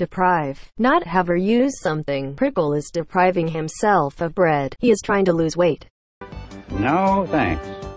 Deprive. Not have or use something. Prickle is depriving himself of bread. He is trying to lose weight. No, thanks.